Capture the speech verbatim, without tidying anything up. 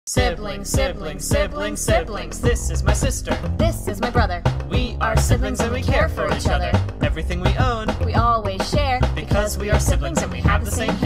Siblings, siblings, siblings, siblings. This is my sister. This is my brother. We are siblings and we care for each other. Everything we own, We always share because we are siblings and we have the same